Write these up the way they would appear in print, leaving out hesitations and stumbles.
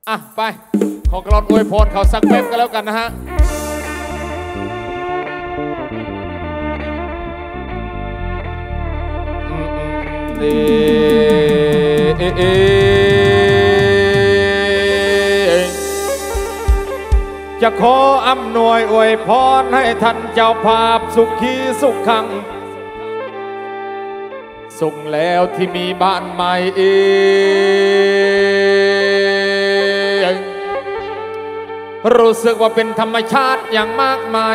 อ่ะไปขอกรอนอวยพรเขาสักเว็บกันแล้วกันนะฮะจะขออำนวยอวยพรให้ท่านเจ้าภาพสุขีสุขขังสุขแล้วที่มีบ้านใหม่เองรู้สึกว่าเป็นธรรมชาติอย่างมากมาย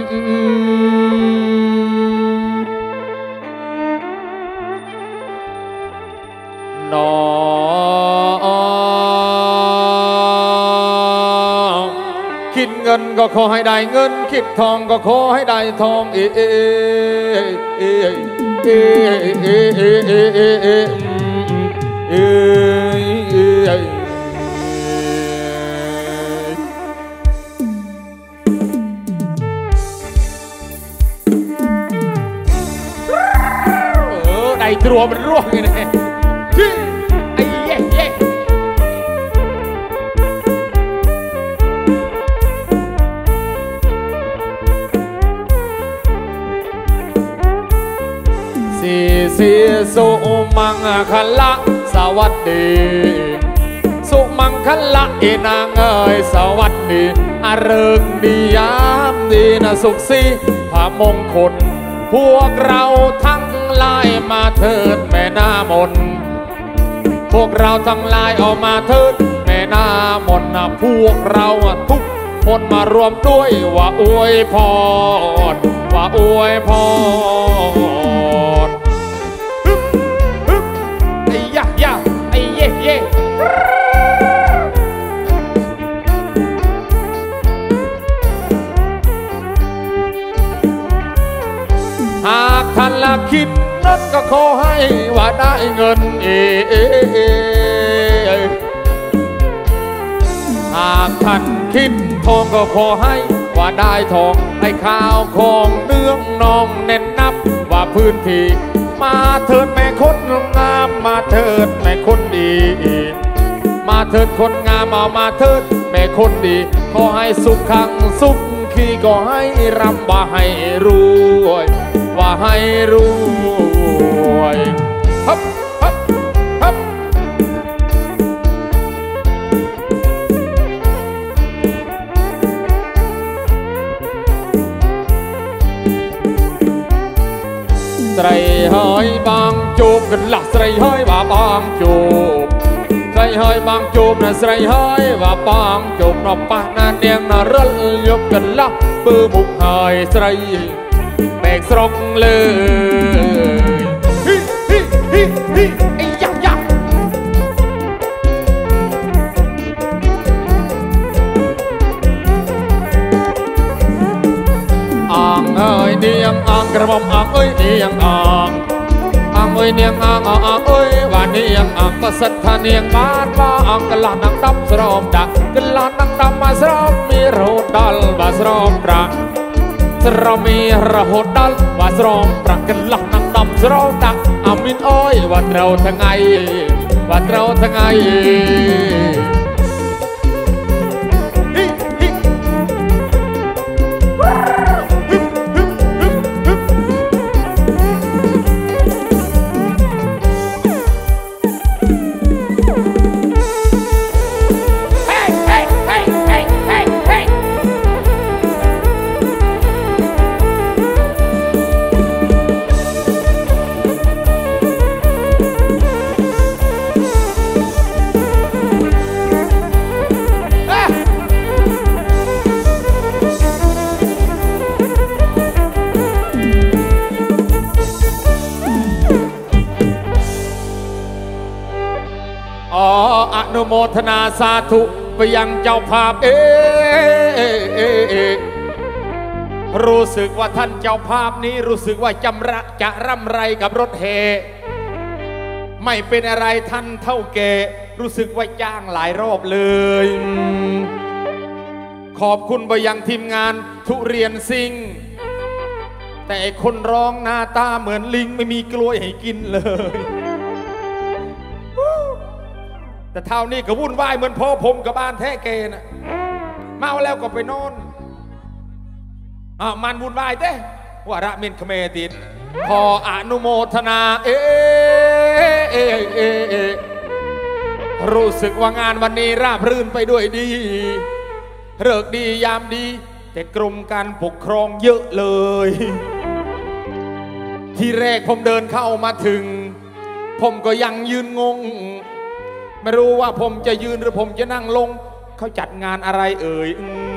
นอคิดเงินก็ขอให้ได้เงินคิดทองก็ขอให้ได้ทองได้ตัวมันร่วงไงเนี่ยไอ้เย่เย่สีสุมังคละสวัสดีสุมังคละนางเอ๋ยสวัสดีอรึงดียามดีนะสุขสีพระมงคลพวกเราทั้งหลายมาเถิดแม่หน้ามนพวกเราทั้งหลายออกมาเถิดแม่หน้ามนนะพวกเราทุกคนมารวมด้วยว่าอวยพรว่าอวยพรไอ้ยะยะไอ้เย่เย่หากท่านละคิดนั้นก็ขอให้ว่าได้เงินหากท่านคิดทองก็ขอให้ว่าได้ทองให้ข้าวของเนื้องนองเน้นนับว่าพื้นที่มาเถิดแม่คนงามมาเถิดแม่คนดีมาเถิดคนงามเอามาเถิดแม่คนดีขอให้สุขขังสุขขี้ก็ให้ร่ำว่าให้รวยว่าให้รวยฮับฮับฮับใส่หอยบางจูบกันละใส่หอยว่าบางจูบใส่หอยบางจูบนะใส่หอยว่าบางจูบนอปะนาเนียงนะรัลยกกันละปื้อบุกหอยใส่แบกสรงเลยฮิฮิฮิฮิไอ้ยักษ์ยักษ์อ่างเอ้ยเนียงอ่างกระหม่อมอ่างเอ้ยเนียงอ่างอ่างเอ้ยเนียงอ่างอ่างเอ้ยว่าเนียงอ่างก็สัทธาเนียงบ้านว่าอ่างกันละนังดำสรอมดักกันละนังดำมาสรอมมีโรดัลบาสรอมระสรมีระหดดัลว่าสรอมประกันหลักนังดำสรอมดักอามินอ้อยว่าเราทั้งไงว่าเราทั้งไงอนุโมทนาสาธุไปยังเจ้าภาพรู้สึกว่าท่านเจ้าภาพนี้รู้สึกว่าจะร่ำไรกับรถแห่ไม่เป็นอะไรท่านเท่าแก่รู้สึกว่าจ้างหลายรอบเลยขอบคุณไปยังทีมงานทุเรียนซิงแต่คนร้องหน้าตาเหมือนลิงไม่มีกล้วยให้กินเลยแต่เท่านี้ก็วุ่นวายเหมือนพ่อผมกับบ้านแท้เกนะเมาแล้วก็ไปนอนมันวุ่นวายเต้ว่าระมินเขมรติดขออนุโมทนารู้สึกว่างานวันนี้ราบรื่นไปด้วยดีฤกษ์ดียามดีแต่กรมการปกครองเยอะเลยที่แรกผมเดินเข้ามาถึงผมก็ยังยืนงงไม่รู้ว่าผมจะยืนหรือผมจะนั่งลงเขาจัดงานอะไรเอ่ย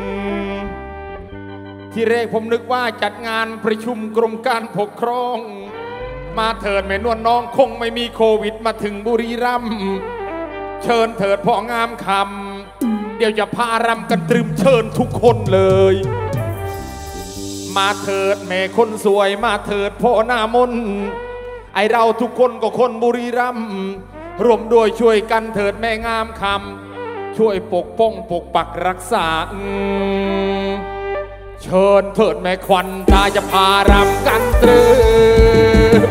ที่แรกผมนึกว่าจัดงานประชุมกรมการปกครองมาเถิดแม่นวลน้องคงไม่มีโควิดมาถึงบุรีรัมย์เชิญเถิดพ่องามคำเดี๋ยวจะพารำกันตรึมเชิญทุกคนเลยมาเถิดแม่คนสวยมาเถิดพ่อหน้ามนไอเราทุกคนก็คนบุรีรัมย์รวมด้วยช่วยกันเถิดแม่งามคำช่วยปกป้องปกปักรักษาเชิญเถิดแม่ควันตาจะพารำกันตรึม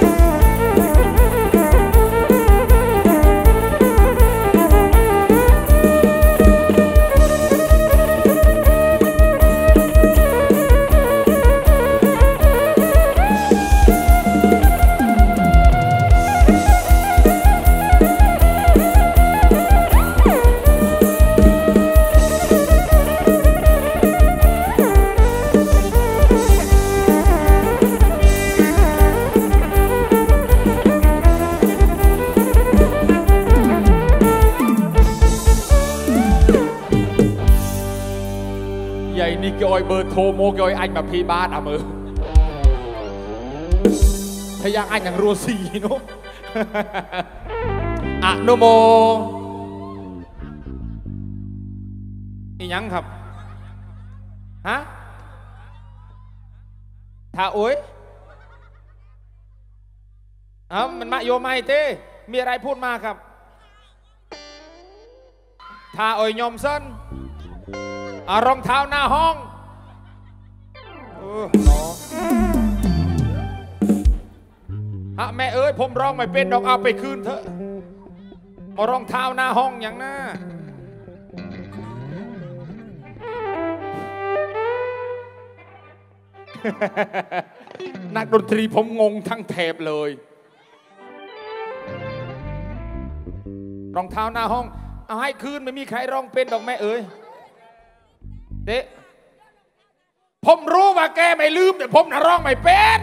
นี่กอยเบอร์โทรโมกอยanh mà phi ba à mờ thấy rằng anh đang rùa xì nó nô môอีหยังครับฮะถ้าโอ้ยมันมาโยไม่เต้มีอะไรพูดมาครับถ้าโอ้ยยมสั้นรองเท้าหน้าห้องแม่เอ้ยผมร้องไม่เป็นดอกเอาไปคืนเถอะมารองเท้าหน้าห้องอย่างน่านักดนตรีผมงงทั้งแถบเลยรองเท้าหน้าห้องเอาให้คืนไม่มีใครร้องเป็นดอกแม่เอ้ยเด็ผมรู้ว่าแกไม่ลืมแต่ผมน่ะร้องไม่เป็น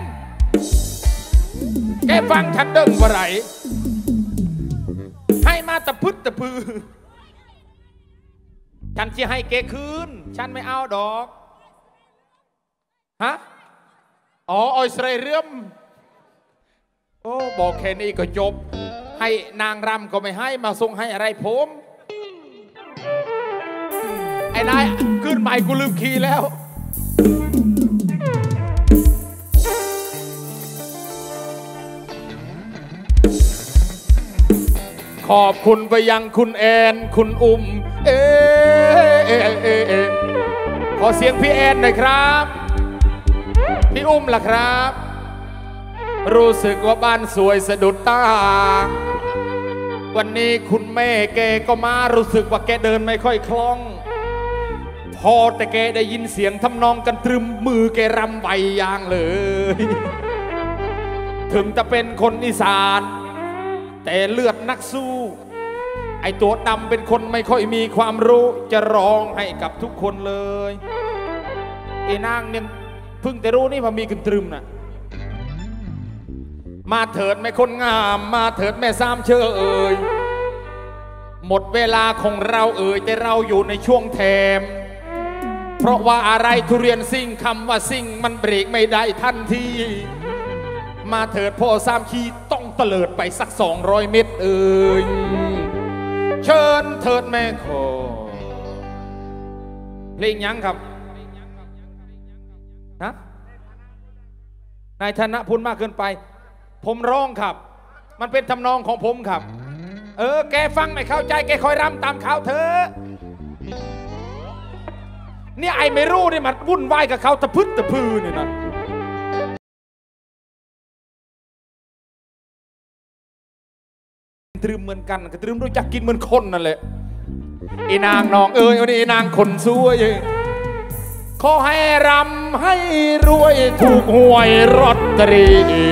แกฟังฉันเด้งว่าไรให้มาตะพึดตะพือฉันจะให้แกคืนฉันไม่เอาดอกฮะอ๋ออิสราเอลโอ้บอกแค่นี้ก็จบให้นางรำก็ไม่ให้มาส่งให้อะไรผมไอ้นายขึ้นใหม่กูลืมคีย์แล้วขอบคุณไปยังคุณแอนคุณอุ้มขอเสียงพี่แอนหน่อยครับพี่อุ้มล่ะครับรู้สึกว่าบ้านสวยสะดุดตาวันนี้คุณแม่แกก็มารู้สึกว่าแกเดินไม่ค่อยคล่องพอแต่แกได้ยินเสียงทำนองกันตรึมมือแกรำไหวอย่างเลยถึงจะเป็นคนอีสานแต่เลือดนักสู้ไอตัวดำเป็นคนไม่ค่อยมีความรู้จะร้องให้กับทุกคนเลยไอ้นางเนี่ยเพิ่งแต่รู้นี่ว่ามีกันตรึมน่ะมาเถิดแม่คนงามมาเถิดแม่สามเชยเอ่ยหมดเวลาของเราเอ่ยแต่เราอยู่ในช่วงแถมเพราะว่าอะไรทุเรียนซิ่งคำว่าซิ่งมันเบรกไม่ได้ทันทีมาเถิดพ่อสามขีต้องเตลิดไปสัก200 เมตรเอ่ยเชิญเถิดแม่ขอเพลงยังครับฮะนายธนพูดมากเกินไปผมร้องครับมันเป็นทำนองของผมครับแกฟังไม่เข้าใจแกคอยรำตามเขาเถอะเนี่ยไอไม่รู้นี่มันวุ่นวายกับเขาตะพึดตะพือเนี่ยนะตรึมเหมือนกันกระตรึมรู้จักกินเหมือนคนนั่นแหละอีนางน้องเอ้ยวันนี้นางคนสวยขอให้รำให้รวยถูกหวยลอตเตอรี่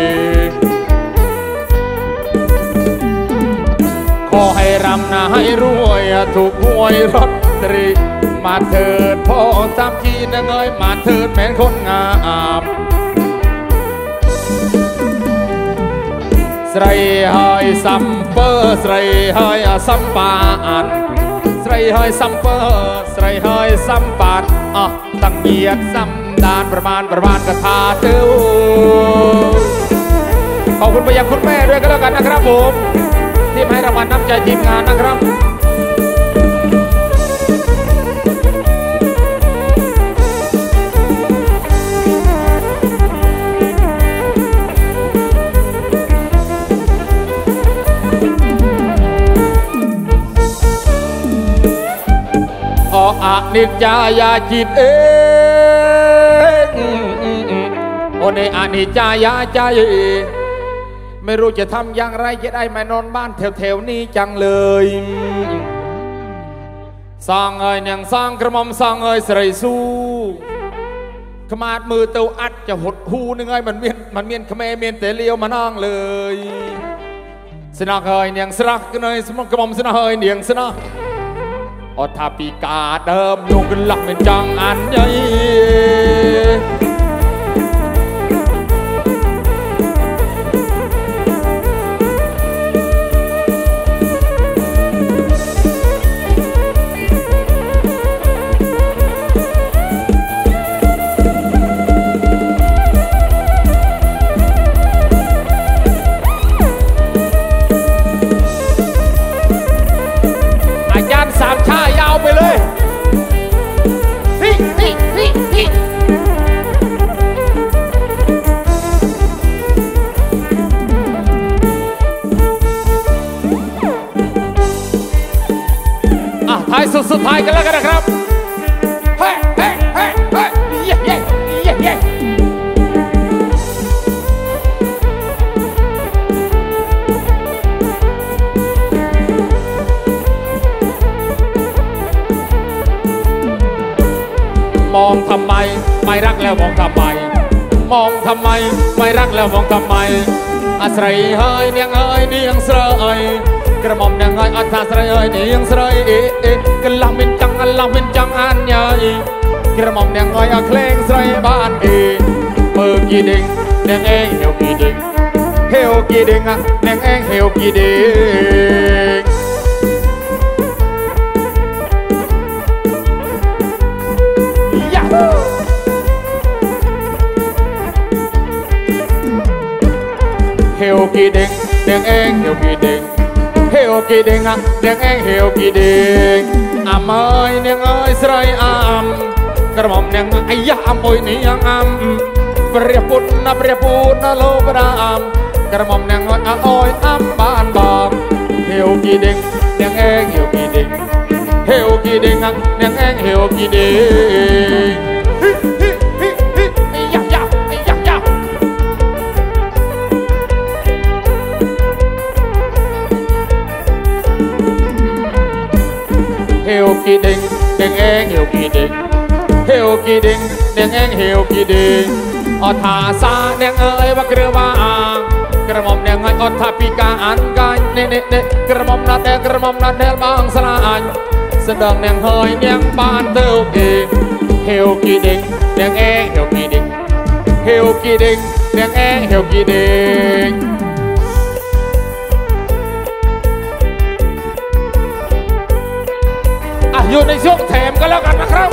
ขอให้รำนะให้รวยถูกหวยลอตเตอรี่มาเถิดพ่อตามจีนเงยมาเถิดแม่คนงามใส่ให้ซัมเปอร์ใส่ให้ซัมปานใส่ให้ซัมเปอร์ใส่ให้ซัมปานตั้งเบียดซัมดานประมาณกระทาเต้าขอบคุณไปยังคุณแม่ด้วยก็แล้วกันนะครับผมที่ให้รางวัลน้ำใจทีมงานนะครับอนิจจายาจิตเองโอเนอนิจจายาใจไม่รู้จะทำอย่างไรจะได้มานอนบ้านแถวๆนี้จังเลยสร้างเอ้ยยังสร้างกระหม่อมสร้างเอ้ยใส่สู้ขมาดมือเต้าอัดจะหดหูนึงเอ้ยมันเมียนขแม่เมียนแต่เลี้ยวมานั่งเลยสนักเอ้ยยังสนักกันเลยสมองกระหม่อมสนักเอ้ยยังสนักอทาปีกาเดิมยุงกันหลักเป็นจังอันใหญ่สามชายาวไปเลยท้ายสุดท้ายกันแล้วกันนะครับเฮ้เฮ้เฮ้เฮ้เย่เย่เย่เย่มองทำไมไม่รักแล้วมองทำไมมองทำไมไม่รักแล้วมองทำไมอาศัยเฮยเนียงเฮยเนียงเสยกระหม่อมเนียงเฮยอัฐาเสยเนียงเสยกันลำเป็นจังอันลำเป็นจังอันใหญ่กระหม่อมเนียงเฮยเคลงเสยบ้านเปิดกีดิ่งเนียงเองเหี่ยวกีดิ่งเหี่ยวกีดิ่งเนียงเองเหี่ยวกีดิ่งเฮียวกีเด้งเด้งเองเฮียวกีเด้งเฮียวกีเด้งเด้งเองเฮียวกีเด้งเอ้ยเนียงเอ้ยใส่กระหม่อมเนียงไอ้ยะโอยเนียงเปรียบปุ่นโลกรามกระหม่อมเนียงโอยบ้านบางเฮียวกีเด้งเด้งเองเฮียวกีเด้งเฮียวกีเด้งเด้งเองเฮียวกีเด้งเฮียวกีดิ่งเด้งเองเฮียวกีดิ่งเฮียวกีดิ่งเด้งเองเฮียวกีดิ่งอทาซาเด้งเอ้ยว่ากระว่ากระหม่อมเด้งเอ้ยอทาปีกาอันกันเน่กระหม่อมนาเดลบางสลายแสดงเด้งเฮยเด้งบ้านเต้าเฮียวกีดิ่งเด้งเองเฮียวกีดิ่งเฮียวกีดิ่งเด้งเองเฮียวกีดิ่งอยู่ในช่วงแถมกันแล้วกันนะครับ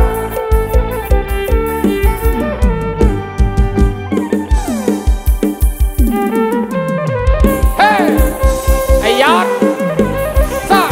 เฮ้ไอ้ยอดซา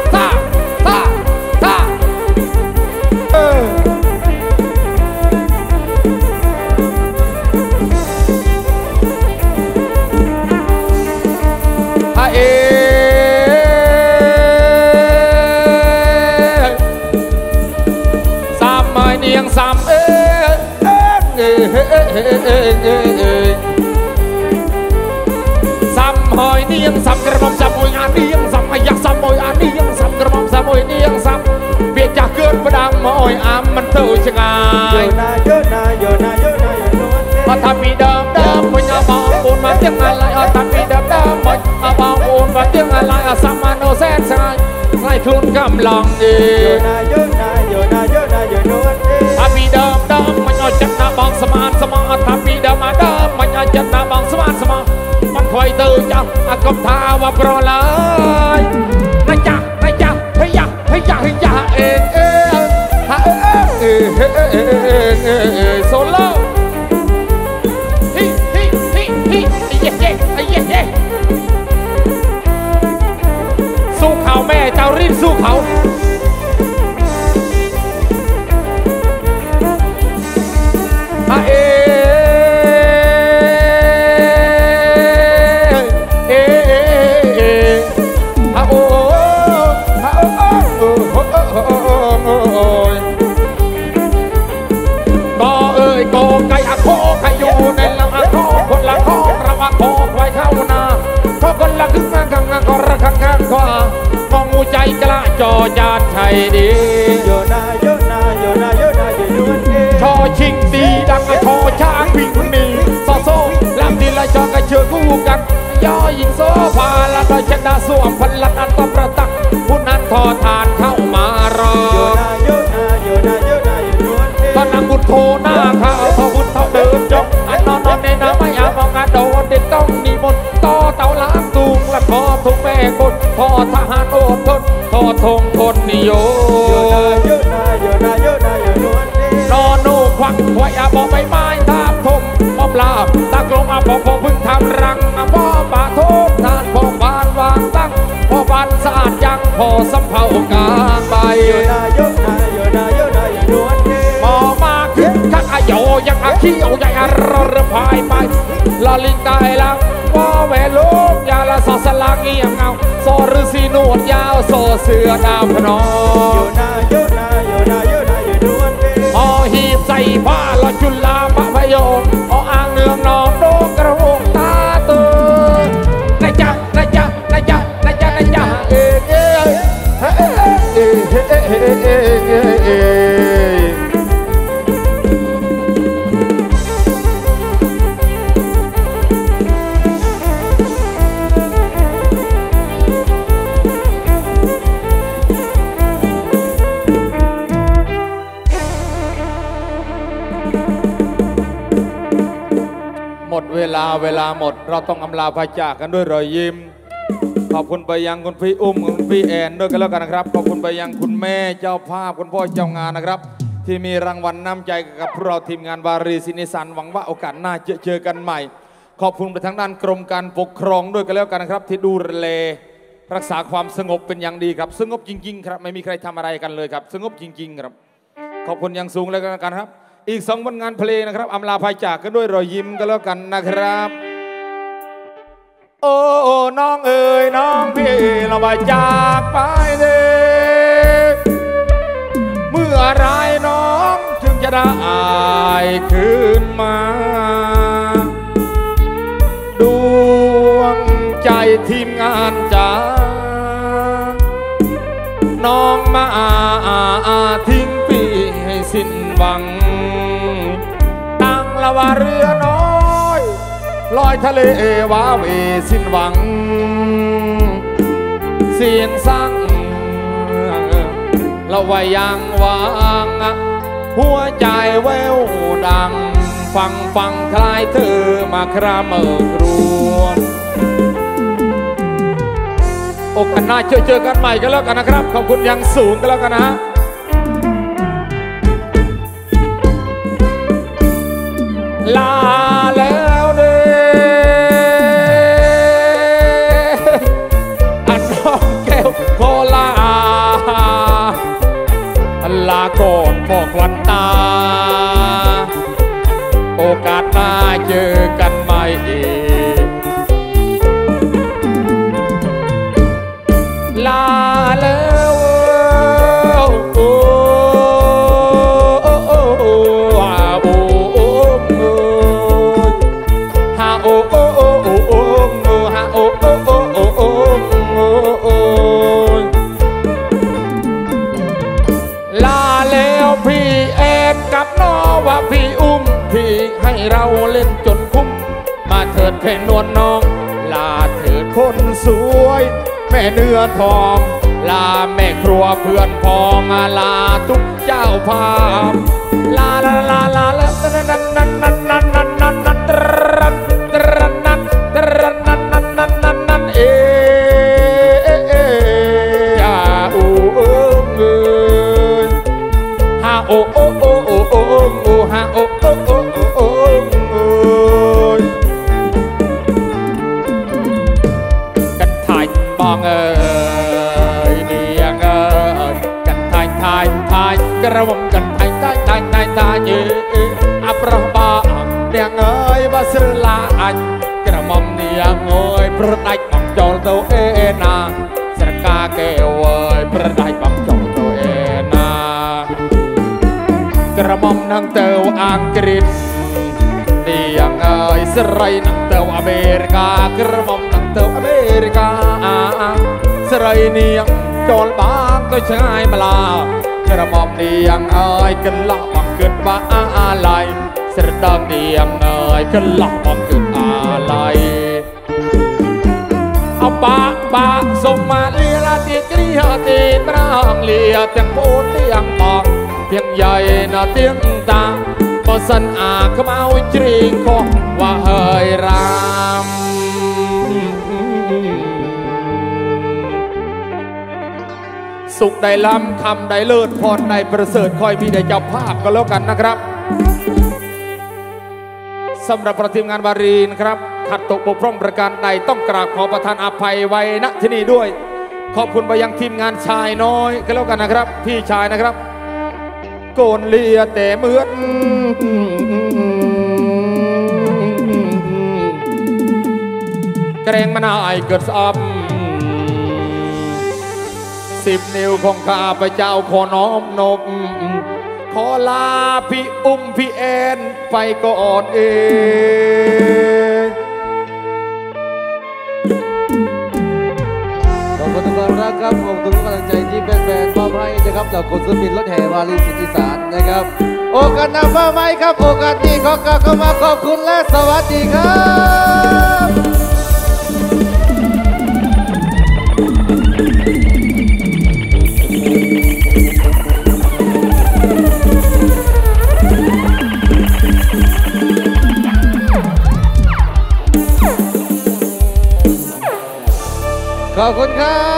เนียงสามซ้ำหอยนี่ยังซ้ำกระหม่อมซ้ำหอยอันนี้ยังซ้ำอยากซ้ำหอยอันนี้ยังซ้ำกระหม่อมซ้ำหอยนี่ยังซ้ำเบียดจากเกินประดังหอยอามมันเท่าจะง่ายโยนาโยนาโยนาโยนาโยนาทำปีเดิมเดิมมันจะมองปูนมาเตียงอะไรทำปีเดิมเดิมมันจะมองปูนมาเตียงอะไรซ้ำมาโนเซนสายไล่คลุนกำลังดีโยนาโยนาโยนาโยนาโยนาทำปีเดิมเดิมมันจะจัดหน้าบังสมานสมานทำปีเดิมมาเดิมมันจะจัดหน้าบังสมานสมานมันคอยตื่นจังกบท่าว่าโปรเลยนะจ๊ะนะจ๊ะเฮียเฮียเฮียโซโล่ฮิฮิฮิฮิเย่เย่เย่เย่สู้เขาแม่เจ้ารีบสู้เขามองงูใจกล้าจอจานไทยดีโยนาโยนาโยนาโยนาโยนาชอชิงดีดังชอช้างวิ่งหนีโซโซ่ลำดีละจอกระเชือคู่กันย่อยิงโซฟาละก็ชนะสวมพลังอันตประตักผู้นั้นทอทานเข้ามารอโยนาโยนาโยนาโยนาโยนาตอนนั่งบุญโทหน้าข้าวทอบุญเท่าเดิมจงอันนอนในน้ำไม่อาบมองอาโดนเด็ดต้องนิมนต์ต่อเต่าล้างตุงและพอทุกแม่คนพอทหารอดทนทอทงคนนิยมโยนาโยนาโยนาโยนาโยนนอนนูควักไว้อาบอกใบไม้ทาบทมมอบลาตากลมอาบอกพอพึ่งทำรังพ่อป่าทุบทานพ่อบานวางตั้งพ่อบานสะอาดยังพอสำเภากาใบโยนาโยนาโยนาโยนาโยนมอมาขึ้นข้างอโยยังอาขี้เอาใหญ่ระพายไปลาลิงตายลังว่าแม่ลูกยาละสอสลางเงียบเงาโซฤาษีหนวดยาวโซเสือดาวพนอโยนาโยนาโยนาโยนาโยนพอหีบใส่ผ้าละจุลาพระพยมพออ่างเนืองนองโดกระหงตาตื่นนะจ๊ะนะจ๊ะนะจ๊ะนะจ๊ะนะจ๊ะหมดเวลาหมดเราต้องอำลาพระจากกันด้วยรอยยิ้มขอบคุณไปยังคุณพี่อุ้มคุณพี่แอนด้วยกันแล้วกันนะครับขอบคุณไปยังคุณแม่เจ้าภาพคุณพ่อเจ้างานนะครับที่มีรางวัลน้ำใจกับพวกเราทีมงานวารีซินิสันหวังว่าโอกาสหน้าเจอกันใหม่ขอบคุณไปทางด้านกรมการปกครองด้วยกันแล้วกันนะครับที่ดูแลรักษาความสงบเป็นอย่างดีครับสงบจริงๆครับไม่มีใครทำอะไรกันเลยครับสงบจริงๆครับขอบคุณอย่างสูงเลยกันครับอีก2 ผลงานเพลงนะครับอำลาภายจากกันด้วยรอยยิ้มกันแล้วกันนะครับโอ้น้องเอ๋ยน้องพี่เราไปจากไปเด้เมื่อไรน้องถึงจะได้คืนมาดวงใจทีมงานจ้าน้องมาทิ้งพี่ให้สิ้นหวังตั้งละว่าเรือน้อยลอยทะเลว้าเวสิ้นหวังเสียงสั่งละว่ายังวางหัวใจแววดังฟังคล้ายเธอมาคราเมกรวงโอกาสหน้าเจอกันใหม่กันแล้วกันนะครับขอบคุณอย่างสูงกันแล้วกันนะลาแล้วเด้อันน้องแก้วขอลาก่อนพอกวันตาโอกาสหน้าเจอกันใหม่อีกลาแล้วโอ้ฮาโอลาแล้วพี่แอนกับน้อว่าพี่อุ้มพี่ให้เราเล่นจนคุ้มมาเถิดเพนนวลน้องลาเถิดคนสวยแม่เนื้อทองลาแม่ครัวเพื่อนพ้องลาทุกเจ้าภาพลาลาลาลาลานันนันนันนันนันนันนันนันนันนันนันนันนันนันนันฮาโอโอโอโอโอโอฮาโอโอโอโอโอกันถ่ายมองเนียงกันถ่ายกระวงกันถ่ายเยอัปรบาเนียงบาสลาอันกระมอมเนียงประดัยบังจอลตัวเอนาสระกาเกวประดัยบังจอลตัวเอนากระมอมนังเตวอังกฤษเนียงสไลนังเตวอเมริกากระมอมนังเตวอเมริกาสไลเนียงจอลบางก็ใช้มาลากระมอมเนียงกันละบังเกิดว่าอะไรสระดังเนียงกันละบังเกิดอะไรเอาปะส่งมาเลียละตีกรีฮะตีตรางเลียเตียงโบเตียงปอกเตียงใหญ่นะเตียงตาบอสันขมาเอาจริงของว่าเฮยรามสุขได้ล้ำคำได้เลิศพรได้ประเสริฐคอยมีได้เจ้าภาพก็แล้วกันนะครับสำหรับประทีมงานวารีนครับขัดตกบกพร่องประการใดต้องกราบขอประทานอภัยไว้ณที่นี่ด้วยขอบคุณไปยังทีมงานชายน้อยก็แล้วกันนะครับพี่ชายนะครับโกนเลียแต่เหมือนเกรงมานายเกิดซ้ำ10 นิ้วของข้าพเจ้าขอน้อมนบขอลาพี่อุ้มพี่แอนไปก่อนเองขอบคุณทุกคนรักครับขอบคุณทุกกำลังใจที่แฟนๆมอบให้นะครับจากคนสุรินทร์รถแห่วารีสิทธิสารนะครับโอกาสหน้ามาไหมครับโอกาสนี้ขอกล่าวเข้ามาขอบคุณและสวัสดีครับขอบคุณครับ